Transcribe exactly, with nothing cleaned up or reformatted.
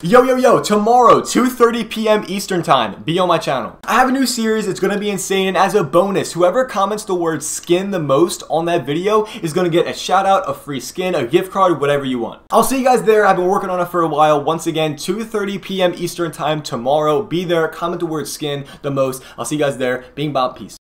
Yo, yo, yo, tomorrow, two thirty p m Eastern time, be on my channel. I have a new series, it's gonna be insane, and as a bonus, whoever comments the word skin the most on that video is gonna get a shout out, a free skin, a gift card, whatever you want. I'll see you guys there. I've been working on it for a while. Once again, two thirty p m Eastern time tomorrow. Be there, comment the word skin the most. I'll see you guys there. Bing bop, peace.